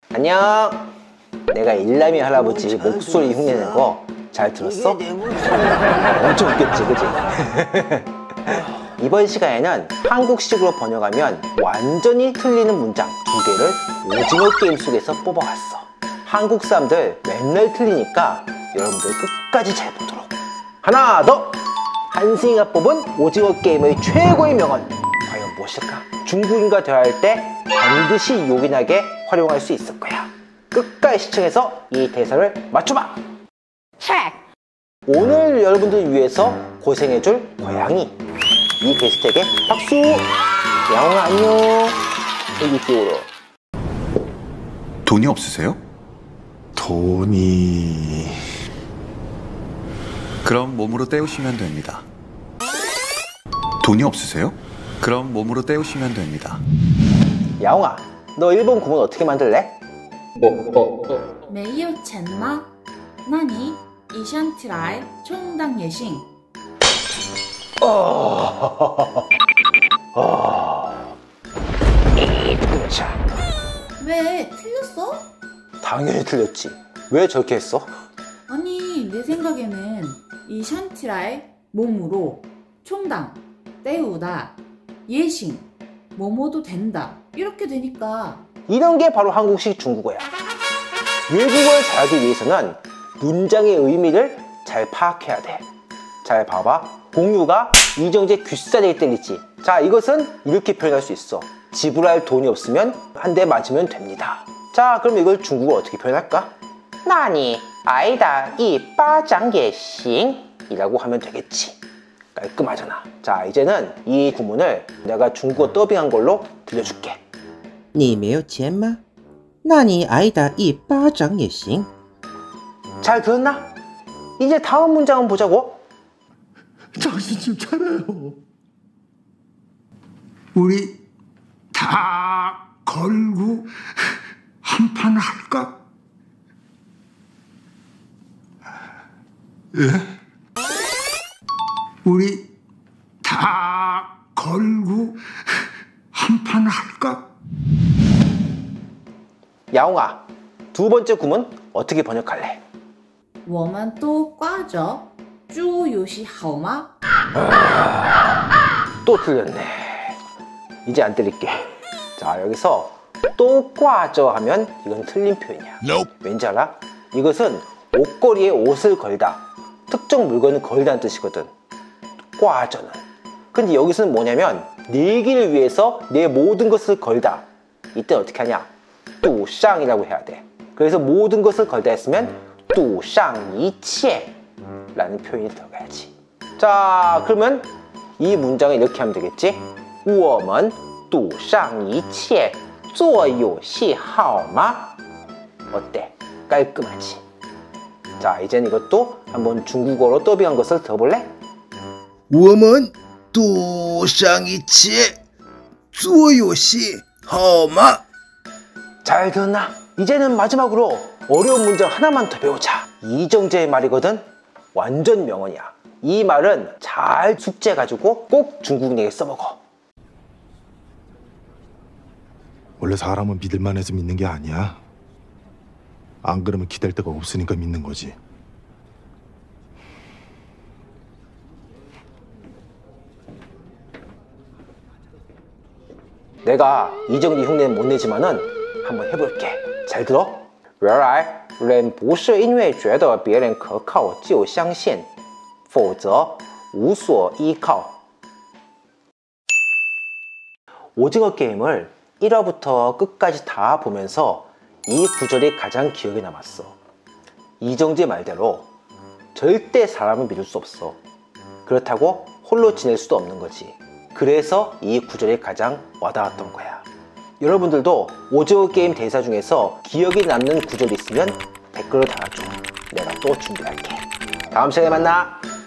안녕. 내가 일남이 할아버지 목소리 흉내낸 거 잘 들었어? 엄청 웃겼지, 그치? 이번 시간에는 한국식으로 번역하면 완전히 틀리는 문장 2개를 오징어 게임 속에서 뽑아왔어. 한국 사람들 맨날 틀리니까 여러분들 끝까지 잘 보도록. 하나 더! 한승이가 뽑은 오징어 게임의 최고의 명언 과연 무엇일까? 중국인과 대화할 때 반드시 요긴하게 활용할 수 있을 거야. 끝까지 시청해서 이 대사를 맞춰봐! 오늘 여러분들 위해서 고생해줄 고양이, 이 게스트에게 박수! 야옹아 안녕. 여기 쪽으로. 돈이 없으세요? 돈이... 그럼 몸으로 때우시면 됩니다. 돈이 없으세요? 그럼 몸으로 때우시면 됩니다. 야옹아, 너 일본 구문 어떻게 만들래? 没有钱吗？那你一想起来充当也行。 왜 틀렸어? 당연히 틀렸지. 왜 저렇게 했어? 아니 내 생각에는 이 샨티라의 몸으로 총당 때우다 예싱 뭐뭐도 된다 이렇게 되니까 이런 게 바로 한국식 중국어야. 외국어를 잘하기 위해서는 문장의 의미를 잘 파악해야 돼. 잘 봐봐. 공유가 이정재 귀싸대기 때리지. 자, 이것은 이렇게 표현할 수 있어. 지불할 돈이 없으면 한 대 맞으면 됩니다. 자, 그럼 이걸 중국어로 어떻게 표현할까? 나니 아이다 이 빠장 예싱 이라고 하면 되겠지. 깔끔하잖아. 자, 이제는 이 구문을 내가 중국어 더빙한 걸로 들려줄게. 你没有钱吗？那你挨打一巴掌也行。 잘 들었나? 이제 다음 문장은 보자고. 정신 좀 차려요. 우리 다 걸고 한판 할까? 예? 우리 다 걸고 한판 할까? 야옹아, 두 번째 구문 어떻게 번역할래? 我们都挂着猪游戏好吗？ 또 틀렸네. 이제 안 때릴게. 자, 여기서 또 꽈져 하면 이건 틀린 표현이야. 왠지 알아? 이것은 옷걸이에 옷을 걸다, 특정 물건을 걸다는 뜻이거든. 꽈져는. 근데 여기서는 뭐냐면 내기를 위해서 내 모든 것을 걸다. 이때 어떻게 하냐? 뚜샹이라고 해야 돼. 그래서 모든 것을 걸다 했으면 뚜샹이치에 라는 표현이 들어가야지. 자, 그러면 이 문장을 이렇게 하면 되겠지? 我们赌上一切做游戏好吗? 어때? 깔끔하지? 자, 이제는 이것도 한번 중국어로 더빙한 것을 들어볼래? 我们赌上一切做游戏好吗? 잘 들었나? 이제는 마지막으로 어려운 문장 하나만 더 배우자. 이정재의 말이거든? 완전 명언이야. 이 말은 잘 숙제해가지고 꼭 중국인에게 써먹어. 원래 사람은 믿을만 해서 믿는 게 아니야. 안 그러면 기댈 데가 없으니까 믿는 거지. 내가 이정재 흉내는 못 내지만은 한번 해볼게. 잘 들어? 原来人不是因为觉得别人可靠就相信，否则无所依靠。 오징어 게임을 1화부터 끝까지 다 보면서 이 구절이 가장 기억에 남았어. 이정재 말대로 절대 사람을 믿을 수 없어. 그렇다고 홀로 지낼 수도 없는 거지. 그래서 이 구절이 가장 와닿았던 거야. 여러분들도 오징어 게임 대사 중에서 기억에 남는 구절이 있으면 댓글로 달아줘. 내가 또 준비할게. 다음 시간에 만나.